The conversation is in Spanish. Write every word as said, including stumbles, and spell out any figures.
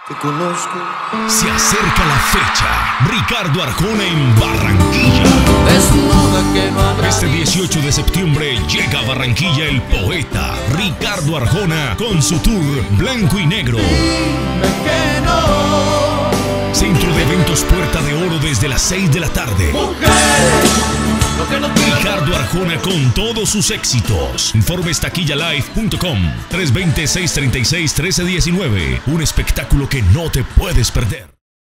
Te conozco. Se acerca la fecha. Ricardo Arjona en Barranquilla. Desnuda que no habrá Este dieciocho de septiembre llega a Barranquilla el poeta Ricardo Arjona con su tour Blanco y Negro. Dime que no. Centro de Eventos Puerta de Oro desde las seis de la tarde. Mujer, lo que no quiero. Ricardo Arjona con todos sus éxitos. Informes taquilla live punto com tres dos cero, seis tres seis, uno tres uno nueve. Un espectáculo que no te puedes perder.